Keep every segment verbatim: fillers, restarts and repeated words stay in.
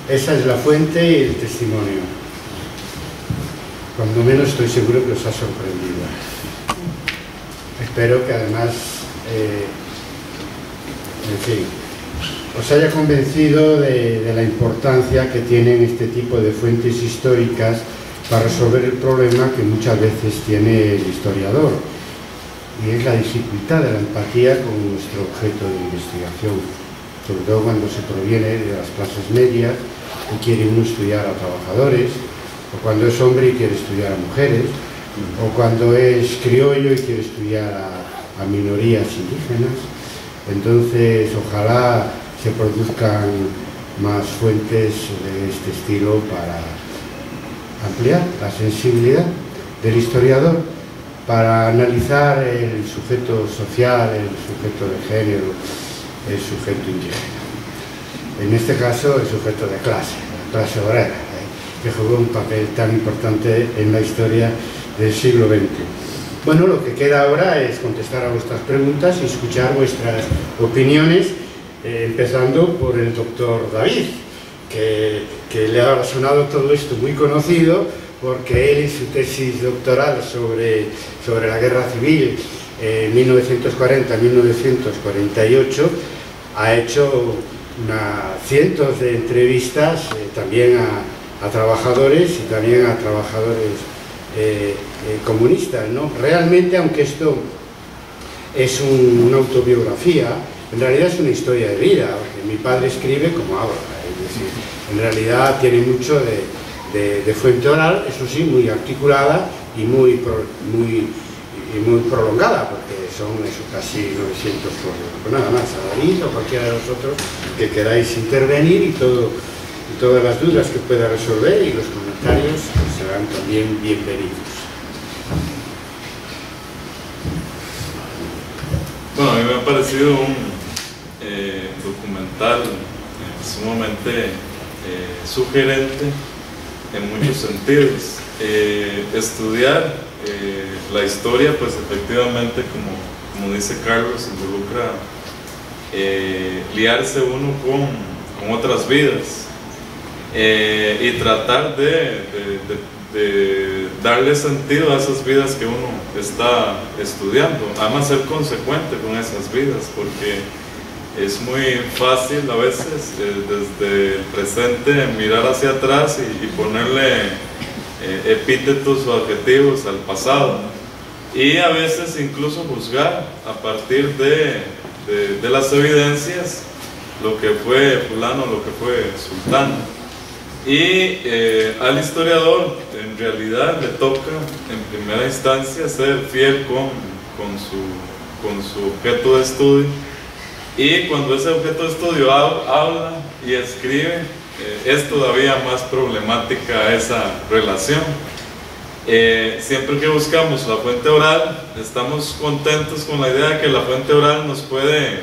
esa es la fuente y el testimonio. Cuando menos estoy seguro que os ha sorprendido. Espero que además, eh, en fin, os haya convencido de, de la importancia que tienen este tipo de fuentes históricas para resolver el problema que muchas veces tiene el historiador, y es la dificultad de la empatía con nuestro objeto de investigación, sobre todo cuando se proviene de las clases medias y quiere uno estudiar a trabajadores, o cuando es hombre y quiere estudiar a mujeres, o cuando es criollo y quiere estudiar a, a minorías indígenas. Entonces, ojalá se produzcan más fuentes de este estilo para ampliar la sensibilidad del historiador, para analizar el sujeto social, el sujeto de género, el sujeto indígena. En este caso, el sujeto de clase, la clase obrera, ¿eh? que jugó un papel tan importante en la historia del siglo veinte. Bueno, lo que queda ahora es contestar a vuestras preguntas y escuchar vuestras opiniones, eh, empezando por el doctor David, que, que le ha sonado todo esto muy conocido, porque él en su tesis doctoral sobre, sobre la guerra civil en mil novecientos cuarenta a mil novecientos cuarenta y ocho ha hecho una, cientos de entrevistas eh, también a, a trabajadores y también a trabajadores eh, eh, comunistas, ¿no? Realmente, aunque esto es un, una autobiografía, en realidad es una historia de vida, porque mi padre escribe como habla, es decir, en realidad tiene mucho de De, de fuente oral, eso sí, muy articulada y muy, pro, muy, y muy prolongada, porque son eso, casi novecientos folios. Pues nada más, a David o cualquiera de vosotros que queráis intervenir y, todo, y todas las dudas que pueda resolver y los comentarios pues, serán también bienvenidos. Bueno, a mí me ha parecido un eh, documental eh, sumamente eh, sugerente en muchos sentidos. Eh, estudiar eh, la historia, pues efectivamente, como, como dice Carlos, involucra eh, liarse uno con, con otras vidas eh, y tratar de, de, de, de darle sentido a esas vidas que uno está estudiando, además ser consecuente con esas vidas, porque es muy fácil a veces eh, desde el presente mirar hacia atrás y, y ponerle eh, epítetos o adjetivos al pasado, y a veces incluso juzgar a partir de, de, de las evidencias lo que fue fulano, lo que fue sultano. Y eh, al historiador en realidad le toca en primera instancia ser fiel con, con, su, con su objeto de estudio. Y cuando ese objeto de estudio habla y escribe, eh, es todavía más problemática esa relación. Eh, siempre que buscamos la fuente oral, estamos contentos con la idea de que la fuente oral nos puede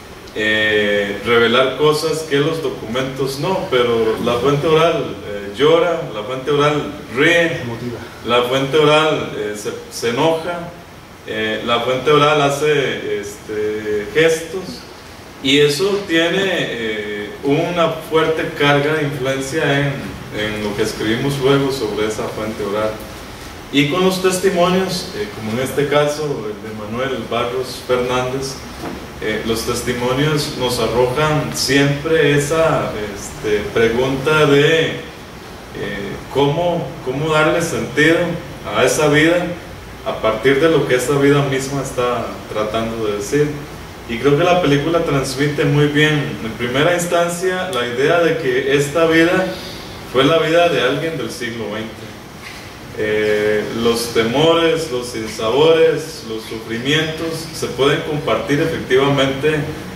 eh, revelar cosas que los documentos no, pero la fuente oral eh, llora, la fuente oral ríe, la fuente oral eh, se, se enoja, eh, la fuente oral hace este, gestos. Y eso tiene eh, una fuerte carga de influencia en, en lo que escribimos luego sobre esa fuente oral. Y con los testimonios, eh, como en este caso el de Manuel Barros Fernández, eh, los testimonios nos arrojan siempre esa este, pregunta de eh, cómo, cómo darle sentido a esa vida a partir de lo que esa vida misma está tratando de decir. Y creo que la película transmite muy bien, en primera instancia, la idea de que esta vida fue la vida de alguien del siglo veinte. Eh, los temores, los sinsabores, los sufrimientos se pueden compartir efectivamente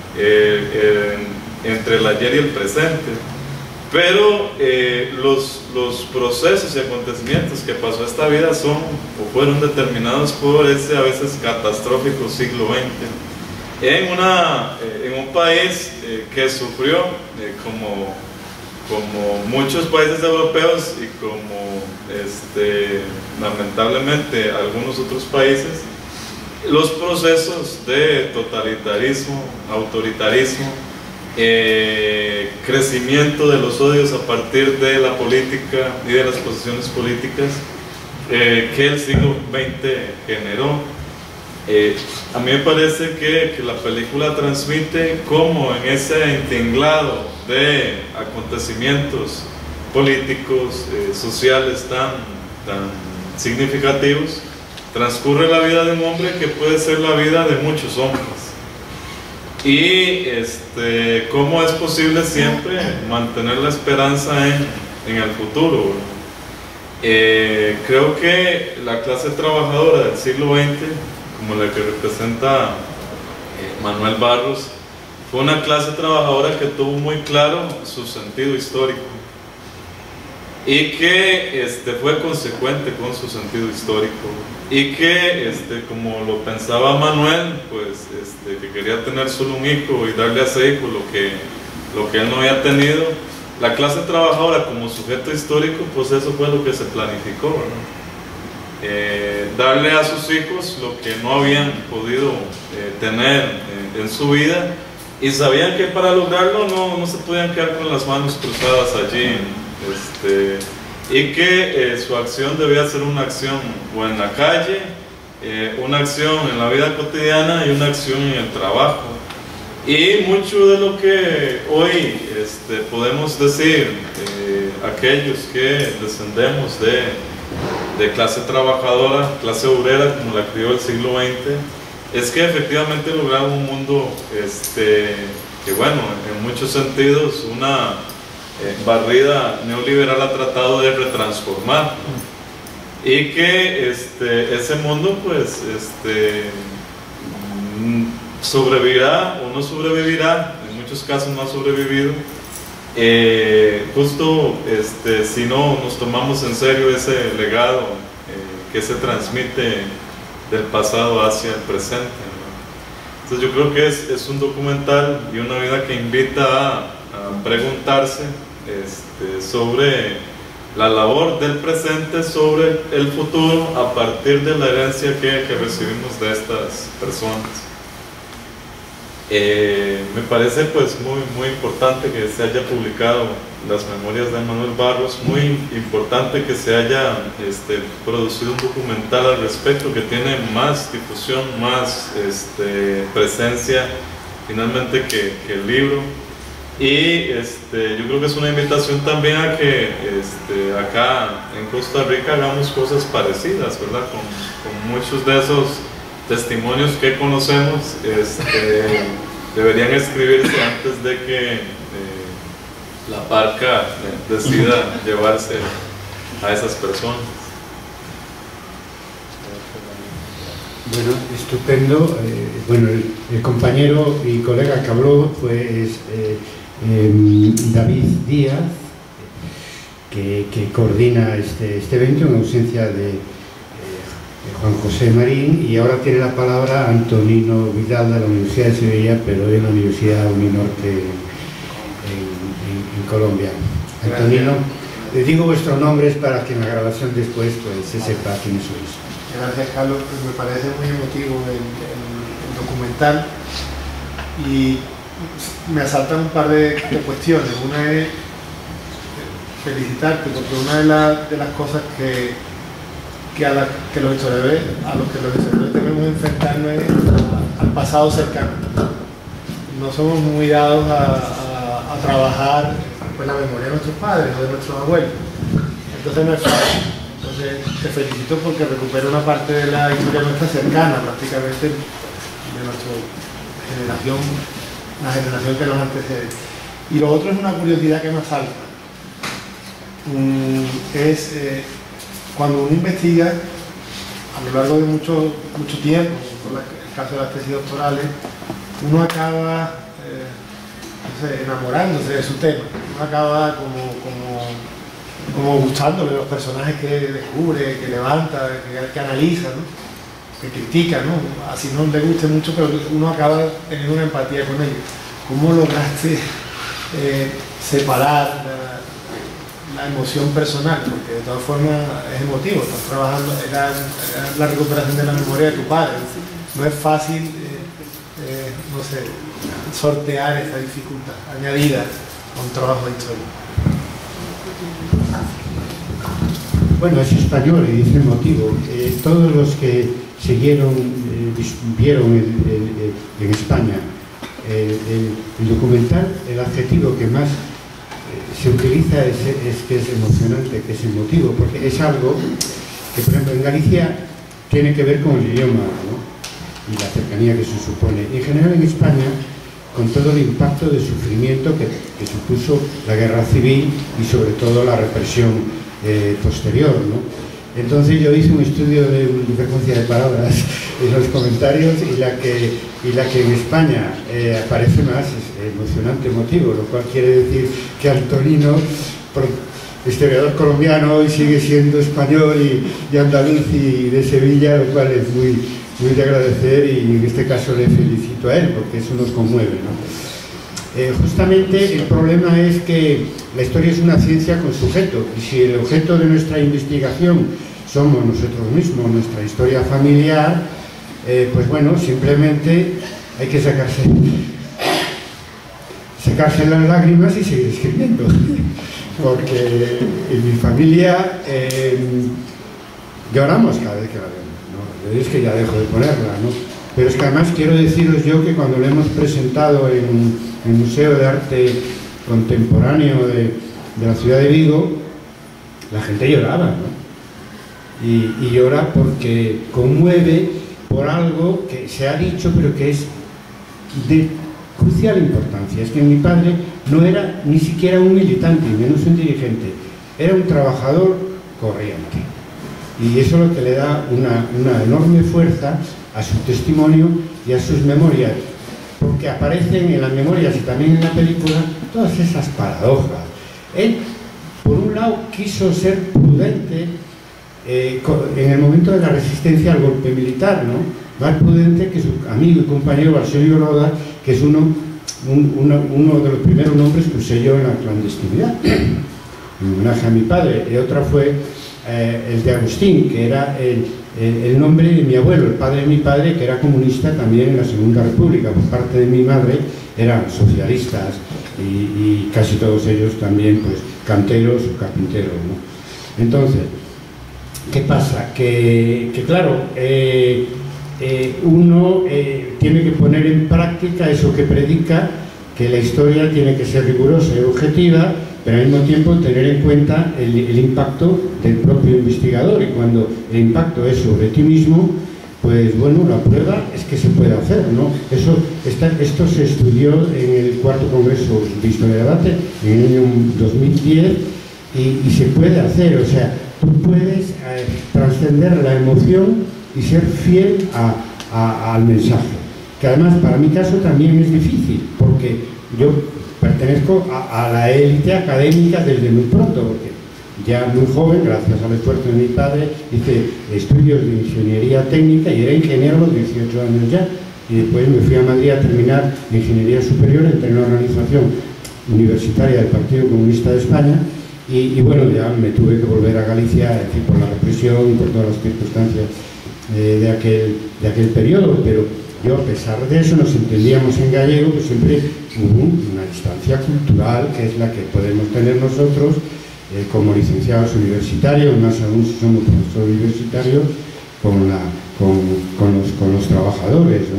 eh, en, entre el ayer y el presente. Pero eh, los, los procesos y acontecimientos que pasó esta vida son o fueron determinados por ese a veces catastrófico siglo veinte. En, una, eh, en un país eh, que sufrió, eh, como, como muchos países europeos y como este, lamentablemente algunos otros países, los procesos de totalitarismo, autoritarismo, eh, crecimiento de los odios a partir de la política y de las posiciones políticas eh, que el siglo veinte generó. Eh, a mí me parece que, que la película transmite cómo en ese entinglado de acontecimientos políticos, eh, sociales tan, tan significativos, transcurre la vida de un hombre que puede ser la vida de muchos hombres. Y este, cómo es posible siempre mantener la esperanza en, en el futuro. Eh, creo que la clase trabajadora del siglo veinte, como la que representa eh, Manuel Barros, fue una clase trabajadora que tuvo muy claro su sentido histórico y que este, fue consecuente con su sentido histórico, y que, este, como lo pensaba Manuel, pues, este, que quería tener solo un hijo y darle a ese hijo lo que, lo que él no había tenido. La clase trabajadora como sujeto histórico, pues eso fue lo que se planificó, ¿no? Eh, darle a sus hijos lo que no habían podido eh, tener eh, en su vida, y sabían que para lograrlo no, no se podían quedar con las manos cruzadas allí, este, y que eh, su acción debía ser una acción o en la calle, eh, una acción en la vida cotidiana y una acción en el trabajo. Y mucho de lo que hoy este, podemos decir, eh, aquellos que descendemos de, de clase trabajadora, clase obrera, como la crió el siglo veinte, es que efectivamente lograron un mundo este, que, bueno, en muchos sentidos una eh, barrida neoliberal ha tratado de retransformar, ¿no? Y que este, ese mundo pues este, sobrevivirá o no sobrevivirá, en muchos casos no ha sobrevivido, eh, justo este, si no nos tomamos en serio ese legado eh, que se transmite del pasado hacia el presente, ¿no? Entonces yo creo que es, es un documental y una vida que invita a, a preguntarse este, sobre la labor del presente, sobre el futuro a partir de la herencia que, que recibimos de estas personas. Eh, me parece pues muy, muy importante que se haya publicado las memorias de Manuel Barros, muy importante que se haya este, producido un documental al respecto que tiene más difusión, más este, presencia finalmente que, que el libro. Y este, yo creo que es una invitación también a que este, acá en Costa Rica hagamos cosas parecidas, ¿verdad? Con, con muchos de esos testimonios que conocemos, este, deberían escribirse antes de que eh, la parca decida llevarse a esas personas. Bueno, estupendo. Eh, bueno, el, el compañero y colega que habló fue es, eh, eh, David Díaz, que, que coordina este, este evento en ausencia de Juan José Marín, y ahora tiene la palabra Antonino Vidal de la Universidad de Sevilla, pero de la Universidad Uninorte en, en, en Colombia. Antonino, les digo vuestros nombres para que en la grabación después pues, se sepa quiénes sois. Gracias, Carlos. Pues me parece muy emotivo el, el, el documental y me asaltan un par de, de cuestiones. Una es felicitarte porque una de, la, de las cosas que que a, la, que los historiadores, a los que los historiadores tenemos que enfrentarnos es a, al pasado cercano. No somos muy dados a, a, a trabajar pues, la memoria de nuestros padres o de nuestros abuelos. Entonces no es fácil. Entonces te felicito porque recupera una parte de la historia nuestra cercana, prácticamente de nuestra generación, la generación que nos antecede. Y lo otro es una curiosidad que me asalta. Mm, es eh, cuando uno investiga a lo largo de mucho, mucho tiempo, por el caso de las tesis doctorales, uno acaba eh, no sé, enamorándose de su tema, uno acaba como, como, como gustándole los personajes que descubre, que levanta, que, que analiza, ¿no? Que critica, ¿no? Así no le guste mucho, pero uno acaba teniendo una empatía con ellos. ¿Cómo lograste eh, separar la, la emoción personal? Porque de todas formas es emotivo, estás trabajando, era, era la recuperación de la memoria de tu padre. No es fácil, eh, eh, no sé, sortear esa dificultad añadida a un trabajo de historia. Bueno, es español y dice el motivo. Eh, todos los que siguieron, eh, vieron el, el, el, en España eh, el, el documental, el adjetivo que más eh, se utiliza es, es que es emocionante, que es emotivo, porque es algo que, por ejemplo, en Galicia tiene que ver con el idioma, ¿no? Y la cercanía que se supone. Y en general en España, con todo el impacto de sufrimiento que, que supuso la guerra civil y sobre todo la represión Eh, posterior, ¿no? Entonces yo hice un estudio de frecuencia de palabras en los comentarios y la que, y la que en España eh, aparece más es emocionante, emotivo, lo cual quiere decir que Antonino, historiador colombiano, hoy sigue siendo español y, y andaluz y de Sevilla, lo cual es muy, muy de agradecer, y en este caso le felicito a él porque eso nos conmueve, ¿no? Eh, justamente el problema es que la historia es una ciencia con sujeto, y si el objeto de nuestra investigación somos nosotros mismos, nuestra historia familiar, eh, pues bueno, simplemente hay que sacarse, sacarse las lágrimas y seguir escribiendo, porque en mi familia eh, lloramos cada vez que la vemos, ¿no? Es que ya dejo de ponerla, ¿no? Pero es que además quiero deciros yo que cuando lo hemos presentado en el Museo de Arte Contemporáneo de, de la ciudad de Vigo, la gente lloraba, ¿no? Y, y llora porque conmueve por algo que se ha dicho pero que es de crucial importancia. Es que mi padre no era ni siquiera un militante, menos un dirigente, era un trabajador corriente. Y eso es lo que le da una, una enorme fuerza a su testimonio y a sus memorias, porque aparecen en las memorias y también en la película todas esas paradojas. Él, por un lado, quiso ser prudente eh, en el momento de la resistencia al golpe militar, ¿no? Más prudente que su amigo y compañero Basilio Rodas, que es uno, un, uno, uno de los primeros nombres que usé yo en la clandestinidad, en homenaje a mi padre. Y otra fue eh, el de Agustín, que era el el nombre de mi abuelo, el padre de mi padre, que era comunista también en la Segunda República. Por parte de mi madre eran socialistas y, y casi todos ellos también pues canteros o carpinteros, ¿no? Entonces, ¿qué pasa? Que, que claro, eh, eh, uno eh, tiene que poner en práctica eso que predica, que la historia tiene que ser rigurosa y objetiva, pero al mismo tiempo tener en cuenta el, el impacto del propio investigador, y cuando el impacto es sobre ti mismo, pues bueno, la prueba es que se puede hacer, ¿no? Eso, esta, esto se estudió en el cuarto Congreso de Historia de Debate en el año dos mil diez y, y se puede hacer, o sea, tú puedes eh, trascender la emoción y ser fiel a, a, al mensaje, que además para mi caso también es difícil, porque yo pertenezco a, a la élite académica desde muy pronto, porque ya muy joven, gracias al esfuerzo de mi padre, hice estudios de ingeniería técnica y era ingeniero a los dieciocho años ya, y después me fui a Madrid a terminar ingeniería superior, entré en la organización universitaria del Partido Comunista de España, y, y bueno, ya me tuve que volver a Galicia, es decir, por la represión y por todas las circunstancias eh, de, aquel, de aquel periodo, pero yo, a pesar de eso, nos entendíamos en gallego, pues siempre hubo una distancia cultural, que es la que podemos tener nosotros eh, como licenciados universitarios, más aún si somos profesores universitarios, con, la, con, con, los, con los trabajadores, ¿no?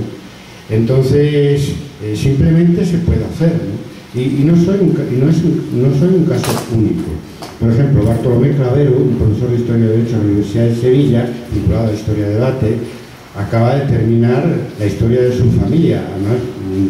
Entonces, eh, simplemente se puede hacer, ¿no? Y, y, no soy un, y no, es un, no soy un caso único. Por ejemplo, Bartolomé Clavero, un profesor de Historia de Derecho en la Universidad de Sevilla, vinculado a Historia de Debate, acaba de terminar la historia de su familia, además un,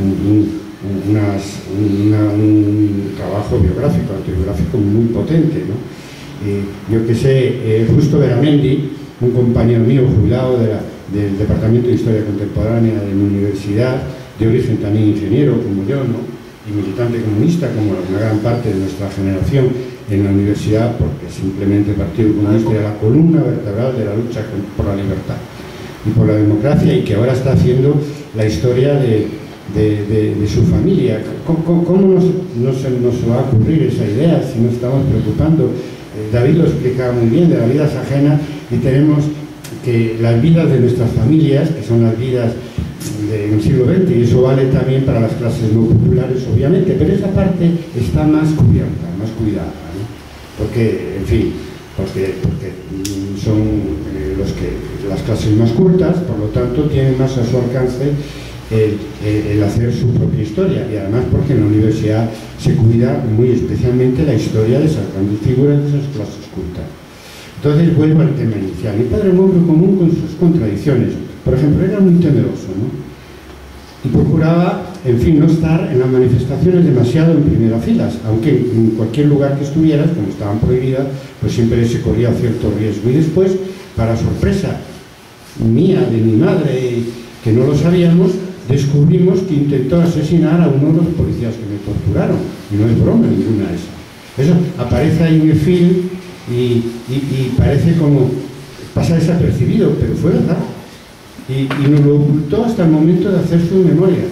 un, unas, una, un trabajo biográfico, autobiográfico muy potente, ¿no? Eh, yo que sé, eh, Justo Veramendi, un compañero mío jubilado de la, del Departamento de Historia Contemporánea de mi universidad, de origen también ingeniero como yo, ¿no? Y militante comunista como una gran parte de nuestra generación en la universidad, porque simplemente el Partido Comunista era la columna vertebral de la lucha por la libertad y por la democracia, y que ahora está haciendo la historia de, de, de, de su familia. ¿Cómo, cómo nos, no se nos va a ocurrir esa idea si nos estamos preocupando? Eh, David lo explicaba muy bien, de las vidas ajenas, y tenemos que las vidas de nuestras familias, que son las vidas en el siglo veinte, y eso vale también para las clases no populares, obviamente, pero esa parte está más cubierta, más cuidada, ¿no? Porque, en fin, porque, porque son eh, los que, las clases más cultas, por lo tanto, tienen más a su alcance el, el, el hacer su propia historia, y además porque en la universidad se cuida muy especialmente la historia de esas grandes figuras de esas clases cultas. Entonces vuelvo al tema inicial. Mi padre era un hombre común con sus contradicciones. Por ejemplo, era muy temeroso, ¿no? Y procuraba, en fin, no estar en las manifestaciones demasiado en primeras filas, aunque en cualquier lugar que estuvieras, como estaban prohibidas, pues siempre se corría cierto riesgo. Y después, para sorpresa mía, de mi madre, que no lo sabíamos, descubrimos que intentó asesinar a uno de los policías que me torturaron. Y no es broma ninguna esa. Eso aparece ahí en el film y, y, y parece como pasa desapercibido, pero fue verdad. Y, y nos lo ocultó hasta el momento de hacer su memoria.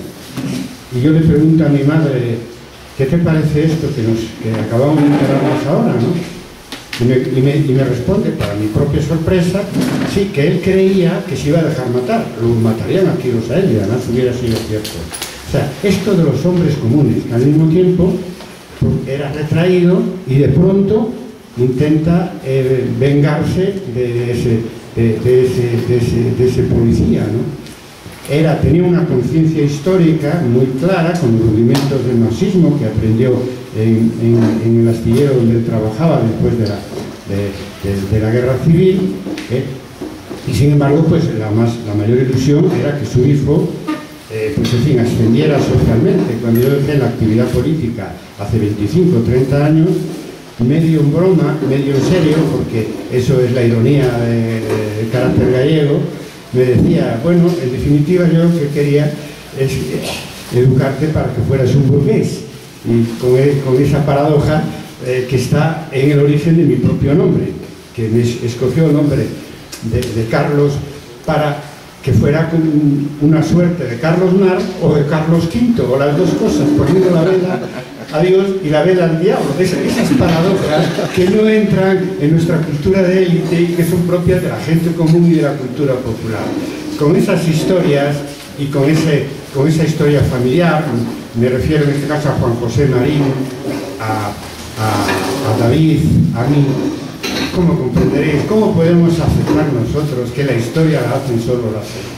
Y yo le pregunto a mi madre, ¿qué te parece esto que, nos, que acabamos de enterarnos ahora, ¿no? Y me, y, me, y me responde, para mi propia sorpresa, sí, que él creía que se iba a dejar matar, lo matarían a tiros a él, y además hubiera sido cierto. O sea, esto de los hombres comunes, que al mismo tiempo era retraído y de pronto intenta eh, vengarse de ese, de, de, ese, de, ese, de ese policía, ¿no? Era, tenía una conciencia histórica muy clara, con los rudimentos del marxismo que aprendió en, en, en el astillero donde él trabajaba después de la, de, de, de la guerra civil, ¿eh? Y sin embargo, pues la, más, la mayor ilusión era que su hijo, eh, pues en fin, ascendiera socialmente. Cuando yo dejé la actividad política hace veinticinco, treinta años, medio en broma, medio en serio, porque eso es la ironía del carácter gallego, me decía, bueno, en definitiva yo lo que quería es educarte para que fueras un burgués, y con, el, con esa paradoja eh, que está en el origen de mi propio nombre, que me escogió el nombre de, de Carlos para que fuera con una suerte de Carlos Mar o de Carlos Quinto, o las dos cosas, poniendo la vela a Dios y la vela al diablo. Es, esas paradojas que no entran en nuestra cultura de élite y que son propias de la gente común y de la cultura popular. Con esas historias y con, ese, con esa historia familiar, me refiero en este caso a Juan José Marín, a, a, a David, a mí, ¿cómo comprenderéis? ¿Cómo podemos aceptar nosotros que la historia la hacen solo las élites?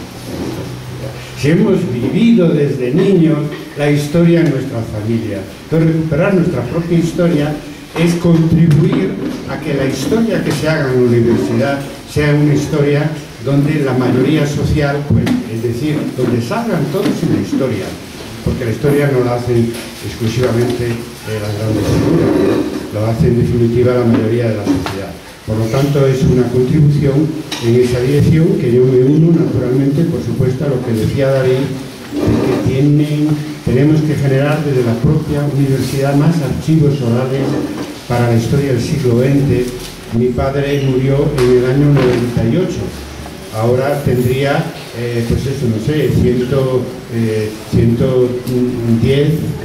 Si hemos vivido desde niños la historia en nuestra familia, entonces recuperar nuestra propia historia es contribuir a que la historia que se haga en la universidad sea una historia donde la mayoría social, pues, es decir, donde salgan todos en la historia, porque la historia no la hacen exclusivamente eh, las grandes figuras, ¿no? Lo hace en definitiva la mayoría de la sociedad. Por lo tanto, es una contribución en esa dirección que yo me uno naturalmente, por supuesto, a lo que decía David, de que tienen, tenemos que generar desde la propia universidad más archivos orales para la historia del siglo veinte. Mi padre murió en el año noventa y ocho, ahora tendría, eh, pues eso, no sé, ciento, eh, ciento diez,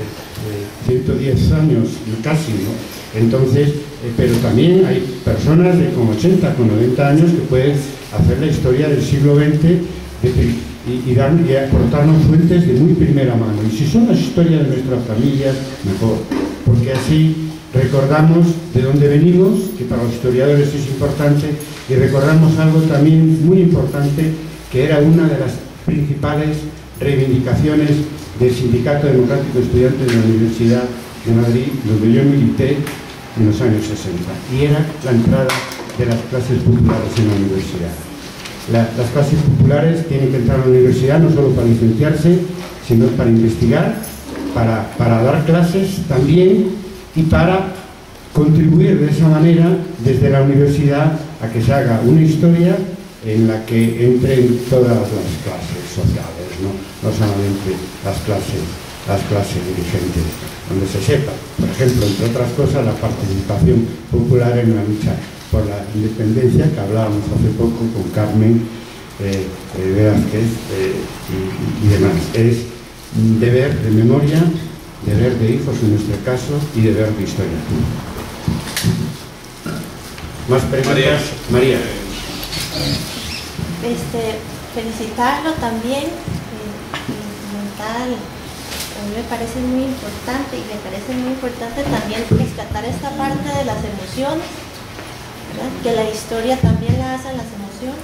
eh, ciento diez años casi, ¿no? Entonces, eh, pero también hay personas de con ochenta, con noventa años que pueden hacer la historia del siglo veinte de, y, y, dar, y aportarnos fuentes de muy primera mano. Y si son las historias de nuestras familias, mejor, porque así recordamos de dónde venimos, que para los historiadores es importante, y recordamos algo también muy importante, que era una de las principales reivindicaciones del Sindicato Democrático de Estudiantes de la Universidad de Madrid, donde yo milité en los años sesenta, y era la entrada de las clases populares en la universidad. La, las clases populares tienen que entrar a la universidad no solo para licenciarse, sino para investigar, para, para dar clases también, y para contribuir de esa manera desde la universidad a que se haga una historia en la que entren todas las clases sociales, no, no solamente las clases, las clases dirigentes, donde se sepa, por ejemplo, entre otras cosas, la participación popular en la lucha por la independencia, que hablábamos hace poco con Carmen eh, eh, Velázquez eh, y, y demás. Es deber de memoria, deber de hijos en nuestro caso, y deber de historia. ¿Más preguntas? María. Este, felicitarlo también, eh, documental a mí me parece muy importante, y me parece muy importante también rescatar esta parte de las emociones, ¿verdad? Que la historia también la hacen las emociones.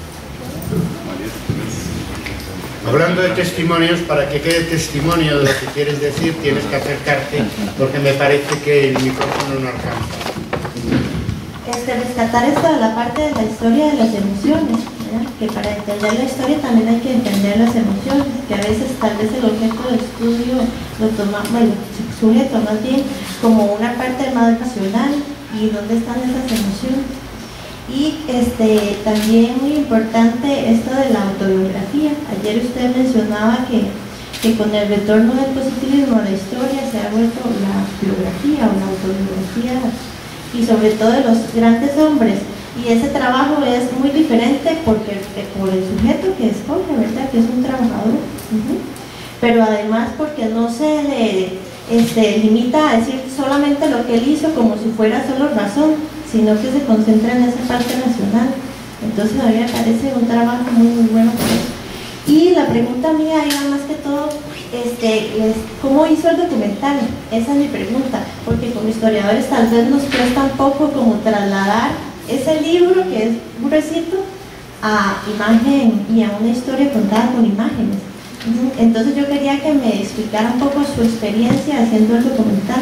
Hablando de testimonios, para que quede testimonio de lo que quieres decir, tienes que acercarte, porque me parece que el micrófono no alcanza. Este, rescatar esta la parte de la historia de las emociones, ¿verdad? Que para entender la historia también hay que entender las emociones, que a veces tal vez el objeto de estudio lo toma, bueno, el sujeto más bien como una parte más racional, y dónde están esas emociones. Y este, también muy importante esto de la autobiografía. Ayer usted mencionaba que, que con el retorno del positivismo a la historia se ha vuelto la biografía o la autobiografía, y sobre todo de los grandes hombres, y ese trabajo es muy diferente porque, por el sujeto que escoge, ¿verdad? Que es un trabajador, uh-huh. Pero además porque no se le este, limita a decir solamente lo que él hizo como si fuera solo razón, sino que se concentra en esa parte nacional. Entonces a mí me parece un trabajo muy, muy bueno por eso. Y la pregunta mía era más que todo, este, es, ¿cómo hizo el documental? Esa es mi pregunta, porque como historiadores tal vez nos cuesta un poco como trasladar ese libro, que es gruesito, a imagen y a una historia contada con imágenes. Entonces yo quería que me explicara un poco su experiencia haciendo el documental.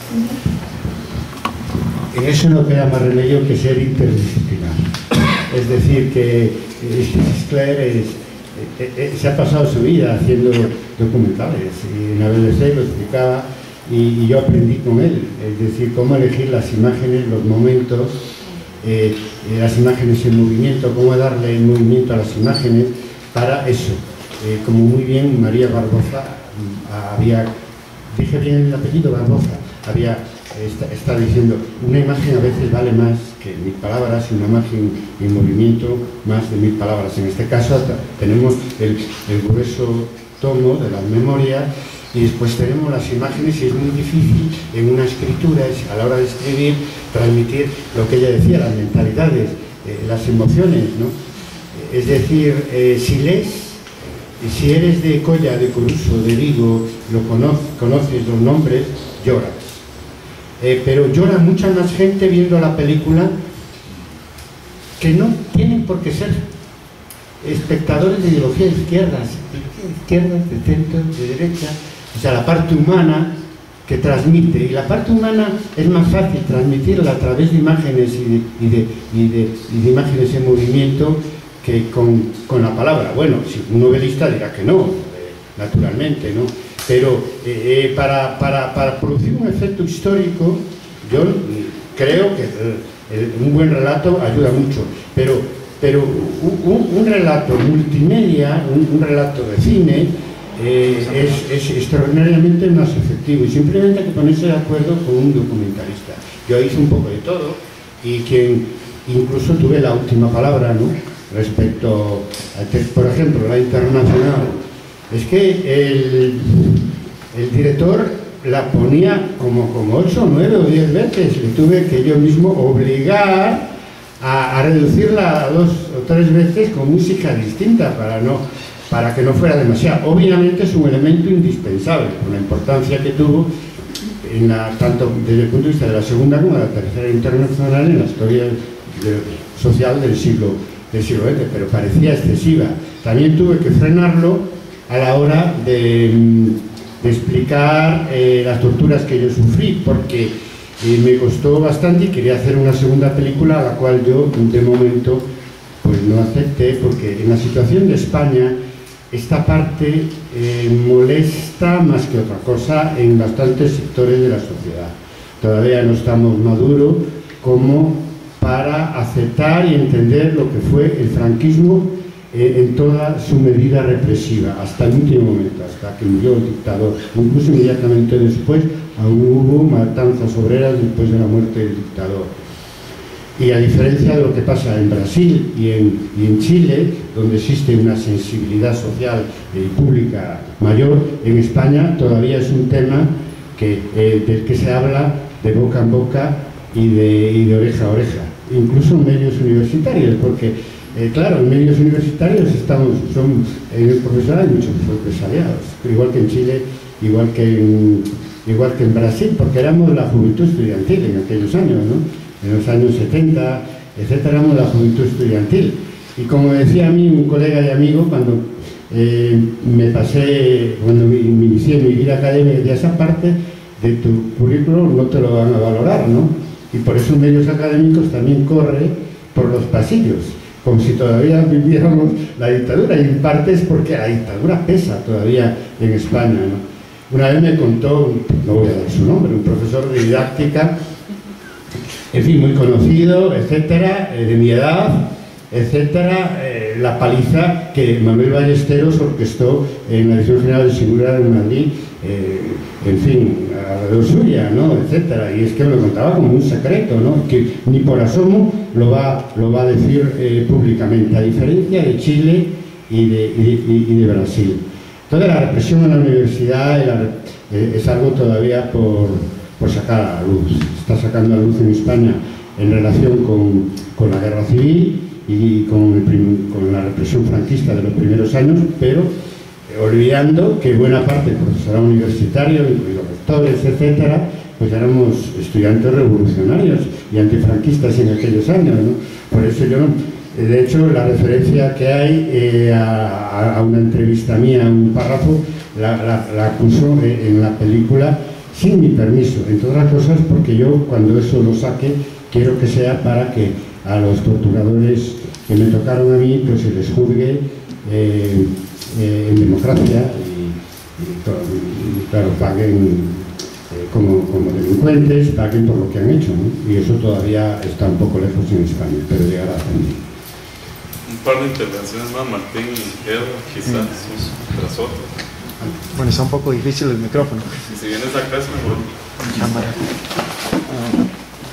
En eso no queda más remedio que ser interdisciplinar. Es decir, que Claire es, eh, eh, se ha pasado su vida haciendo documentales, y en la B B C lo explicaba, y, y yo aprendí con él, es decir, cómo elegir las imágenes, los momentos, eh, eh, las imágenes en movimiento, cómo darle el movimiento a las imágenes para eso. Eh, como muy bien María Barbosa había, dije bien el apellido, Barbosa, había Está, está diciendo, una imagen a veces vale más que mil palabras, y una imagen en movimiento más de mil palabras. En este caso tenemos el, el grueso tomo de las memorias, y después tenemos las imágenes, y es muy difícil en una escritura, a la hora de escribir, transmitir lo que ella decía, las mentalidades, eh, las emociones, ¿no? Es decir, eh, si lees, si eres de Colla, de Coruso, de Vigo, lo cono conoces los nombres, lloras. Eh, pero llora mucha más gente viendo la película que no tienen por qué ser espectadores de ideología de izquierdas, de izquierdas, de centro, de derecha, o sea, la parte humana que transmite, y la parte humana es más fácil transmitirla a través de imágenes y de, y de, y de, y de imágenes en movimiento que con, con la palabra. Bueno, si un novelista dirá que no, eh, naturalmente, ¿no? Pero eh, para, para, para producir un efecto histórico, yo creo que eh, un buen relato ayuda mucho, pero, pero un, un relato multimedia, un, un relato de cine, eh, es, es extraordinariamente más efectivo, y simplemente hay que ponerse de acuerdo con un documentalista. Yo hice un poco de todo, y quien incluso tuve la última palabra, ¿no? Respecto a, por ejemplo, la internacional. Es que el, el director la ponía como, como ocho, nueve o diez veces, le tuve que yo mismo obligar a, a reducirla a dos o tres veces con música distinta para, no, para que no fuera demasiado. Obviamente es un elemento indispensable, por la importancia que tuvo, en la, tanto desde el punto de vista de la Segunda como de la Tercera Internacional en la historia de, social del siglo, del siglo veinte, pero parecía excesiva. También tuve que frenarlo a la hora de, de explicar eh, las torturas que yo sufrí, porque eh, me costó bastante, y quería hacer una segunda película, a la cual yo de momento pues no acepté, porque en la situación de España esta parte eh, molesta más que otra cosa en bastantes sectores de la sociedad. Todavía no estamos maduros como para aceptar y entender lo que fue el franquismo en toda su medida represiva, hasta el último momento, hasta que murió el dictador. Incluso inmediatamente después aún hubo matanzas obreras después de la muerte del dictador. Y a diferencia de lo que pasa en Brasil y en, y en Chile, donde existe una sensibilidad social y pública mayor, en España todavía es un tema que, eh, del que se habla de boca en boca y de, y de oreja a oreja, incluso en medios universitarios, porque Eh, claro, en medios universitarios estamos, son, en el profesorado hay muchos represaliados, igual que en Chile, igual que en, igual que en Brasil, porque éramos la juventud estudiantil en aquellos años, ¿no? En los años setenta, etcétera, éramos la juventud estudiantil. Y como decía a mí un colega y amigo, cuando eh, me pasé, cuando me, me inicié mi vida académica, decía, esa parte de tu currículum no te lo van a valorar, ¿no? Y por eso medios académicos también corre por los pasillos, como si todavía viviéramos la dictadura, y en parte es porque la dictadura pesa todavía en España, ¿no? Una vez me contó, no voy a dar su nombre, un profesor de didáctica, en fin, muy conocido, etcétera, de mi edad, etcétera, eh, la paliza que Manuel Ballesteros orquestó en la Dirección General de Seguridad de Madrid, eh, en fin, alrededor suya, ¿no? Etcétera, y es que me lo contaba como un secreto, ¿no? Que ni por asomo lo va, lo va a decir eh, públicamente, a diferencia de Chile y de, y, y de Brasil. Entonces la represión en la universidad la, eh, es algo todavía por, por sacar a la luz, está sacando a la luz en España en relación con, con la guerra civil y con, el prim, con la represión franquista de los primeros años, pero eh, olvidando que buena parte del profesorado universitario, incluidos rectores, etcétera, pues éramos estudiantes revolucionarios y antifranquistas en aquellos años, ¿no? Por eso yo, de hecho, la referencia que hay eh, a, a una entrevista mía, un párrafo, la, la, la puso en la película sin mi permiso, entre otras cosas porque yo, cuando eso lo saque, quiero que sea para que a los torturadores que me tocaron a mí, pues se les juzgue eh, eh, en democracia y, y, y claro, paguen eh, como, como delincuentes, paguen por lo que han hecho, ¿no? Y eso todavía está un poco lejos en España, pero llegará también. Un par de intervenciones más, Martín y Edward, quizás, sí. Tras otras. Bueno, está un poco difícil el micrófono. Y si vienes acá es mejor. Cámara. Uh.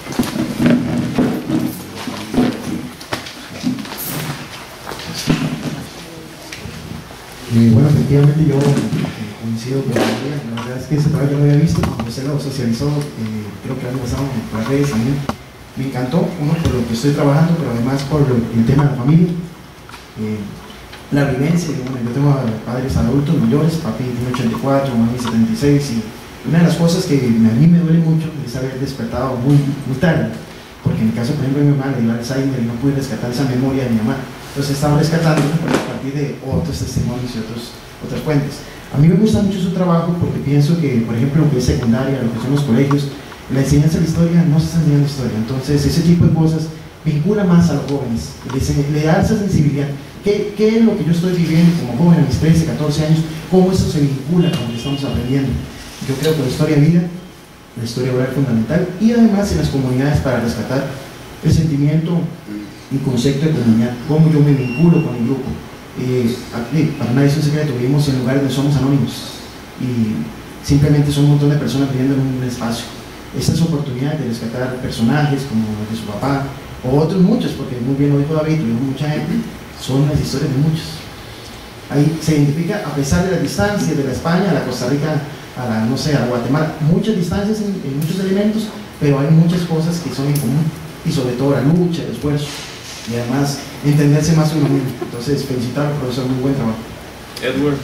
Eh, bueno, efectivamente yo eh, coincido con María. La verdad es que ese trabajo yo lo había visto cuando usted lo socializó, eh, creo que el año pasado por las redes también. Me encantó, uno por lo que estoy trabajando, pero además por el tema de la familia, eh, la vivencia. Bueno, yo tengo padres adultos mayores, papi tiene ochenta y cuatro, mami setenta y seis, y una de las cosas que a mí me duele mucho es haber despertado muy, muy tarde, porque en el caso, por ejemplo, de mi mamá le dio Alzheimer y no pude rescatar esa memoria de mi mamá. Entonces estaba rescatando a partir de otros testimonios y otros, otras fuentes. A mí me gusta mucho su trabajo porque pienso que, por ejemplo, lo que es secundaria, lo que son los colegios, la enseñanza de la historia no se está enseñando historia. Entonces ese tipo de cosas vincula más a los jóvenes, le, le da esa sensibilidad. ¿Qué, ¿Qué es lo que yo estoy viviendo como joven a mis trece, catorce años? ¿Cómo eso se vincula con lo que estamos aprendiendo? Yo creo que la historia de vida, la historia oral es fundamental, y además en las comunidades para rescatar el sentimiento y concepto de comunidad, cómo yo me vinculo con el grupo. Eh, aquí, para nadie es un secreto, vivimos en lugares donde somos anónimos y simplemente son un montón de personas viviendo en un espacio. Estas oportunidades de rescatar personajes como el de su papá o otros muchos, porque muy bien lo dijo David, tuvimos mucha gente, son las historias de muchos. Ahí se identifica, a pesar de las distancias de la España a la Costa Rica, a la, no sé, a la Guatemala, muchas distancias en, en muchos elementos, pero hay muchas cosas que son en común, y sobre todo la lucha, el esfuerzo, y además entenderse más uno mismo. Entonces, felicitar al profesor, muy buen trabajo. Edward.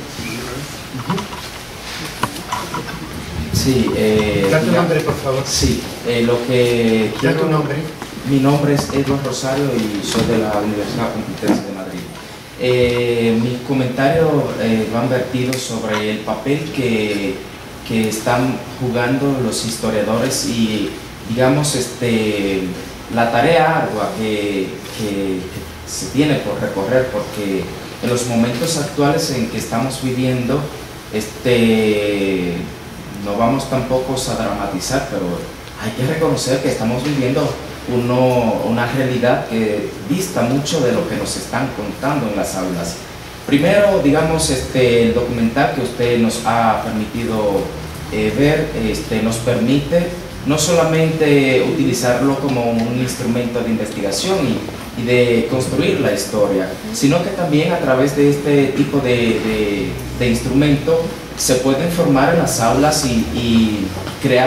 Sí, eh, da tu nombre, por favor. Sí, eh, lo que da tu nombre. Mi nombre es Edward Rosario y soy de la Universidad Complutense de Madrid. Eh, mis comentarios eh, van vertidos sobre el papel que, que están jugando los historiadores y, digamos, este, la tarea ardua que, que, que se tiene por recorrer, porque en los momentos actuales en que estamos viviendo, este, no vamos tampoco a dramatizar, pero hay que reconocer que estamos viviendo uno, una realidad que dista mucho de lo que nos están contando en las aulas. Primero, digamos, este, el documental que usted nos ha permitido eh, ver este, nos permite no solamente utilizarlo como un instrumento de investigación y, y de construir la historia, sino que también a través de este tipo de, de, de instrumento se pueden formar en las aulas y, y crear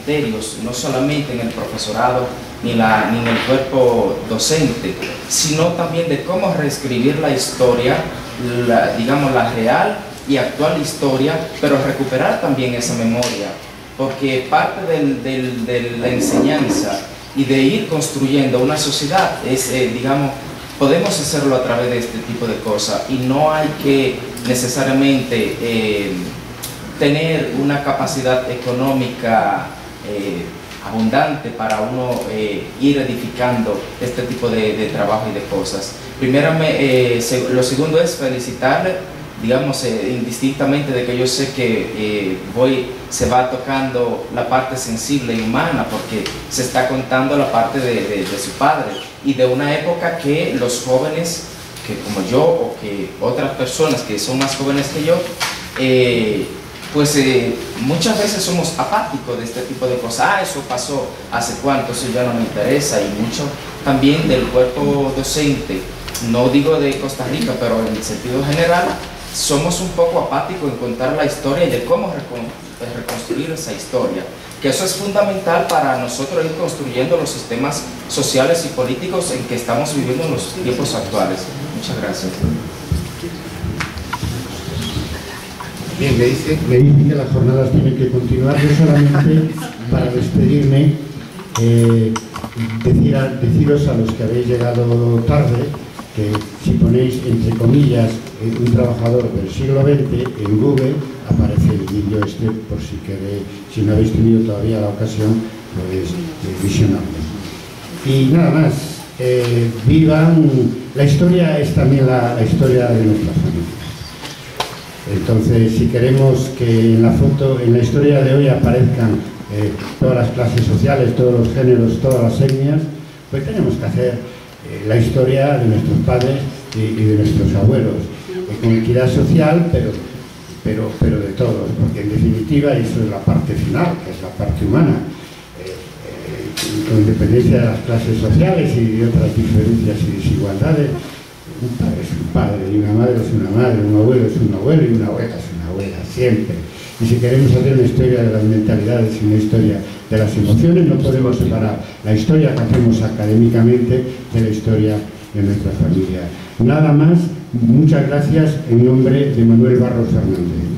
criterios, no solamente en el profesorado ni, la, ni en el cuerpo docente, sino también de cómo reescribir la historia, la, digamos la real y actual historia, pero recuperar también esa memoria, porque parte del, del, de la enseñanza y de ir construyendo una sociedad es, eh, digamos, podemos hacerlo a través de este tipo de cosas y no hay que necesariamente eh, tener una capacidad económica eh, abundante para uno eh, ir edificando este tipo de, de trabajo y de cosas. Primero, eh, lo segundo es felicitarle, digamos, eh, indistintamente de que yo sé que eh, voy, se va tocando la parte sensible y humana, porque se está contando la parte de, de, de su padre y de una época que los jóvenes, que como yo o que otras personas que son más jóvenes que yo, eh, pues eh, muchas veces somos apáticos de este tipo de cosas. Ah, eso pasó hace cuánto, eso ya no me interesa, y mucho también del cuerpo docente, no digo de Costa Rica, pero en el sentido general, somos un poco apáticos en contar la historia y de cómo recon reconstruir esa historia, que eso es fundamental para nosotros ir construyendo los sistemas sociales y políticos en que estamos viviendo en los tiempos actuales. Muchas gracias. Bien, me dice, me dice que las jornadas tienen que continuar. Yo solamente, para despedirme, eh, decir a, deciros a los que habéis llegado tarde, que si ponéis entre comillas un trabajador del siglo veinte en Google aparece el vídeo este, por si queréis, si no habéis tenido todavía la ocasión, podéis eh, visionarlo. Y nada más, eh, vivan, la historia es también la, la historia de nuestra familia. Entonces, si queremos que en la foto, en la historia de hoy aparezcan eh, todas las clases sociales, todos los géneros, todas las etnias, pues tenemos que hacer eh, la historia de nuestros padres y, y de nuestros abuelos, eh, con equidad social, pero, pero, pero de todos, porque en definitiva eso es la parte final, que es la parte humana, eh, eh, con independencia de las clases sociales y de otras diferencias y desigualdades. Un padre es un padre, y una madre es una madre, un abuelo es un abuelo y una abuela es una abuela, siempre. Y si queremos hacer una historia de las mentalidades y una historia de las emociones, no podemos separar la historia que hacemos académicamente de la historia de nuestra familia. Nada más, muchas gracias en nombre de Manuel Barros Fernández.